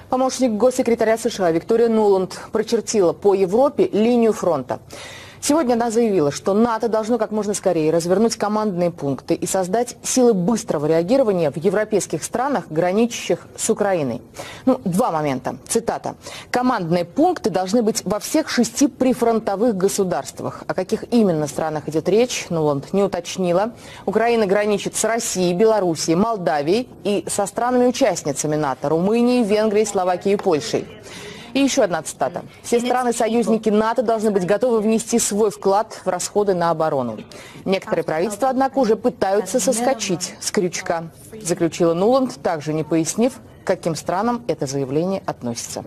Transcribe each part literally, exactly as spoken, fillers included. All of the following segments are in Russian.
Помощник госсекретаря США Виктория Нуланд прочертила по Европе линию фронта. Сегодня она заявила, что НАТО должно как можно скорее развернуть командные пункты и создать силы быстрого реагирования в европейских странах, граничащих с Украиной. Ну, два момента. Цитата. «Командные пункты должны быть во всех шести прифронтовых государствах». О каких именно странах идет речь, Нуланд не уточнила. Украина граничит с Россией, Белоруссией, Молдавией и со странами-участницами НАТО – Румынией, Венгрией, Словакией и Польшей. И еще одна цитата. «Все страны-союзники НАТО должны быть готовы внести свой вклад в расходы на оборону». Некоторые правительства, однако, уже пытаются соскочить с крючка, заключила Нуланд, также не пояснив, к каким странам это заявление относится.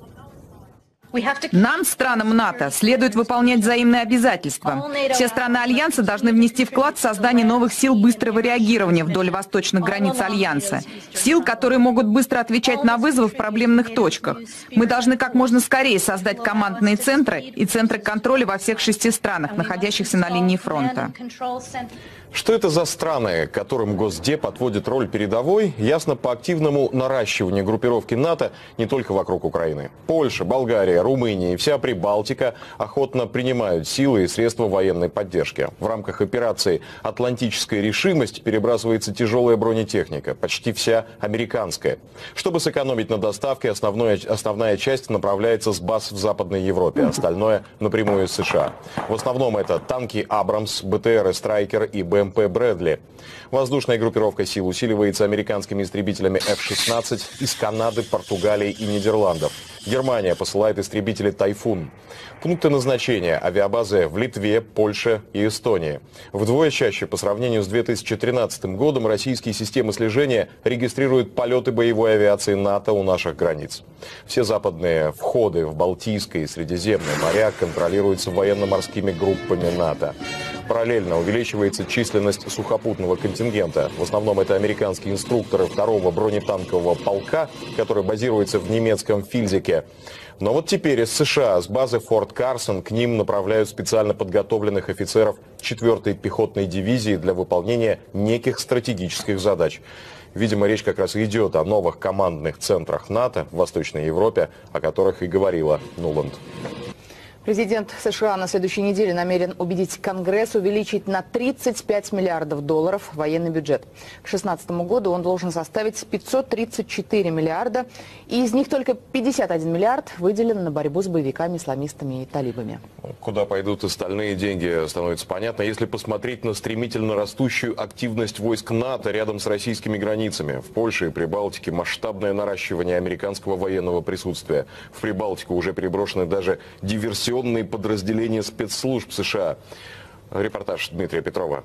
Нам, странам НАТО, следует выполнять взаимные обязательства. Все страны Альянса должны внести вклад в создание новых сил быстрого реагирования вдоль восточных границ Альянса. Сил, которые могут быстро отвечать на вызовы в проблемных точках. Мы должны как можно скорее создать командные центры и центры контроля во всех шести странах, находящихся на линии фронта. Что это за страны, которым Госдеп отводит роль передовой, ясно по активному наращиванию группировки НАТО не только вокруг Украины. Польша, Болгария, Румыния и вся Прибалтика охотно принимают силы и средства военной поддержки. В рамках операции «Атлантическая решимость» перебрасывается тяжелая бронетехника, почти вся американская. Чтобы сэкономить на доставке, основная, основная часть направляется с баз в Западной Европе, остальное напрямую из США. В основном это танки «Абрамс», БТРы «Страйкер» и БМП «Брэдли». Воздушная группировка сил усиливается американскими истребителями эф шестнадцать из Канады, Португалии и Нидерландов. Германия посылает истребители «Тайфун». Пункты назначения – авиабазы в Литве, Польше и Эстонии. Вдвое чаще по сравнению с две тысячи тринадцатым годом российские системы слежения регистрируют полеты боевой авиации НАТО у наших границ. Все западные входы в Балтийское и Средиземное моря контролируются военно-морскими группами НАТО. Параллельно увеличивается численность сухопутного контингента. В основном это американские инструкторы второго бронетанкового полка, который базируется в немецком Фильзике. Но вот теперь из США, с базы Форт Карсон, к ним направляют специально подготовленных офицеров четвёртой пехотной дивизии для выполнения неких стратегических задач. Видимо, речь как раз идет о новых командных центрах НАТО в Восточной Европе, о которых и говорила Нуланд. Президент США на следующей неделе намерен убедить Конгресс увеличить на тридцать пять миллиардов долларов военный бюджет. К две тысячи шестнадцатому году он должен составить пятьсот тридцать четыре миллиарда, и из них только пятьдесят один миллиард выделен на борьбу с боевиками, исламистами и талибами. Куда пойдут остальные деньги, становится понятно, если посмотреть на стремительно растущую активность войск НАТО рядом с российскими границами. В Польше и Прибалтике масштабное наращивание американского военного присутствия. В Прибалтику уже переброшены даже диверсионные подразделения спецслужб США. Репортаж Дмитрия Петрова.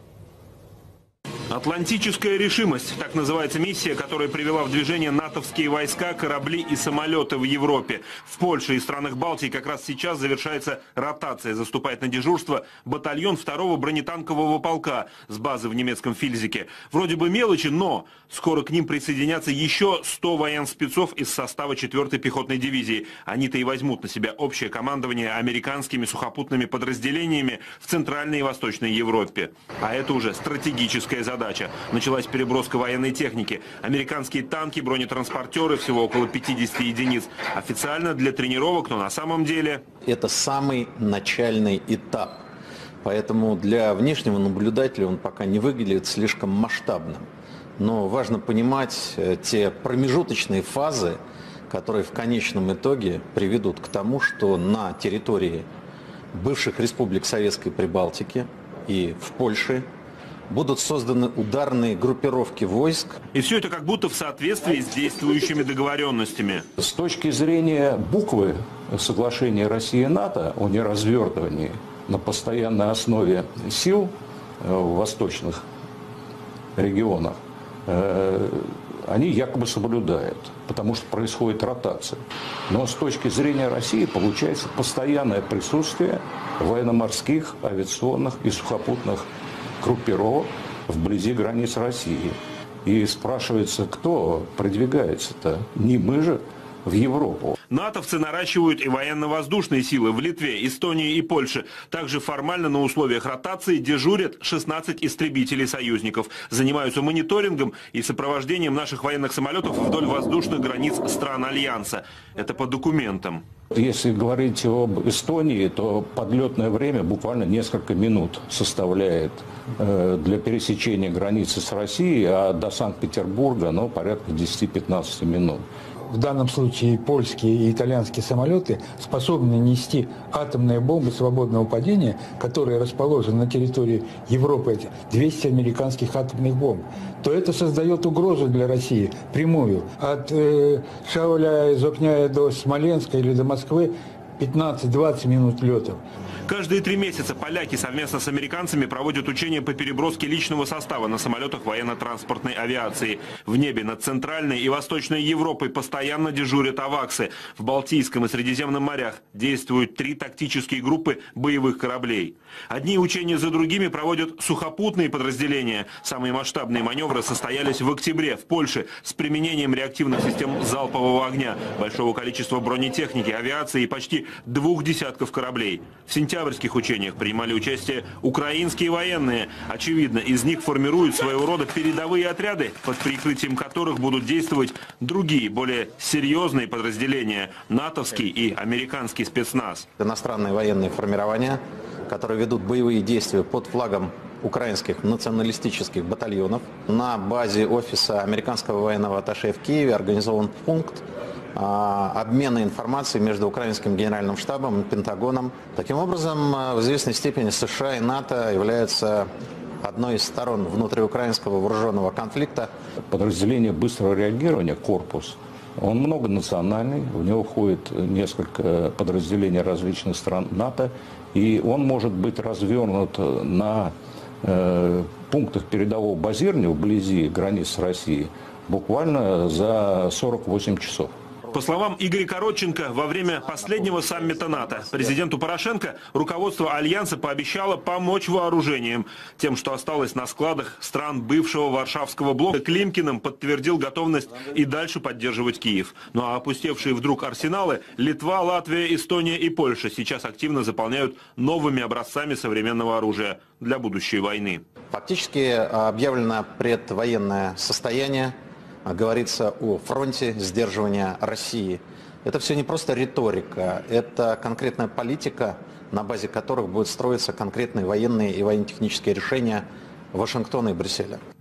Атлантическая решимость – так называется миссия, которая привела в движение натовские войска, корабли и самолеты в Европе. В Польше и странах Балтии как раз сейчас завершается ротация. Заступает на дежурство батальон второго бронетанкового полка с базы в немецком Фильзике. Вроде бы мелочи, но скоро к ним присоединятся еще сто военспецов из состава четвёртой пехотной дивизии. Они-то и возьмут на себя общее командование американскими сухопутными подразделениями в Центральной и Восточной Европе. А это уже стратегическая задача. Задача. Началась переброска военной техники. Американские танки, бронетранспортеры, всего около пятидесяти единиц. Официально для тренировок, но на самом деле... Это самый начальный этап. Поэтому для внешнего наблюдателя он пока не выглядит слишком масштабным. Но важно понимать те промежуточные фазы, которые в конечном итоге приведут к тому, что на территории бывших республик Советской Прибалтики и в Польше будут созданы ударные группировки войск. И все это как будто в соответствии с действующими договоренностями. С точки зрения буквы соглашения России и НАТО о неразвертывании на постоянной основе сил в восточных регионах, они якобы соблюдают, потому что происходит ротация. Но с точки зрения России получается постоянное присутствие военно-морских, авиационных и сухопутных группировок вблизи границ России. И спрашивается, кто продвигается-то? Не мы же в Европу. натовцы наращивают и военно-воздушные силы в Литве, Эстонии и Польше. Также формально на условиях ротации дежурят шестнадцать истребителей союзников. Занимаются мониторингом и сопровождением наших военных самолетов вдоль воздушных границ стран Альянса. Это по документам. Если говорить об Эстонии, то подлетное время буквально несколько минут составляет э, для пересечения границы с Россией, а до Санкт-Петербурга ну, порядка десяти-пятнадцати минут. В данном случае польские и итальянские самолеты способны нести атомные бомбы свободного падения, которые расположены на территории Европы, двести американских атомных бомб, то это создает угрозу для России прямую. От э, Шауля из Окняя до Смоленска или до Москвы пятнадцать-двадцать минут летов. Каждые три месяца поляки совместно с американцами проводят учения по переброске личного состава на самолетах военно-транспортной авиации. В небе над Центральной и Восточной Европой постоянно дежурят аваксы. В Балтийском и Средиземном морях действуют три тактические группы боевых кораблей. Одни учения за другими проводят сухопутные подразделения. Самые масштабные маневры состоялись в октябре в Польше с применением реактивных систем залпового огня, большого количества бронетехники, авиации и почти двух десятков кораблей. В сентябре В сентябрьских учениях принимали участие украинские военные. Очевидно, из них формируют своего рода передовые отряды, под прикрытием которых будут действовать другие, более серьезные подразделения – натовский и американский спецназ. Иностранные военные формирования, которые ведут боевые действия под флагом украинских националистических батальонов. На базе офиса американского военного атташе в Киеве организован пункт обмена информацией между украинским генеральным штабом и Пентагоном. Таким образом, в известной степени США и НАТО являются одной из сторон внутриукраинского вооруженного конфликта. Подразделение быстрого реагирования «Корпус», он многонациональный, в него входит несколько подразделений различных стран НАТО, и он может быть развернут на э, пунктах передового базирования вблизи границ России буквально за сорок восемь часов. По словам Игоря Коротченко, во время последнего саммита НАТО президенту Порошенко руководство Альянса пообещало помочь вооружением. Тем, что осталось на складах стран бывшего Варшавского блока, Климкиным подтвердил готовность и дальше поддерживать Киев. Ну а опустевшие вдруг арсеналы Литва, Латвия, Эстония и Польша сейчас активно заполняют новыми образцами современного оружия для будущей войны. Фактически объявлено предвоенное состояние. Говорится о фронте сдерживания России. Это все не просто риторика, это конкретная политика, на базе которых будут строиться конкретные военные и военно-технические решения Вашингтона и Брюсселя.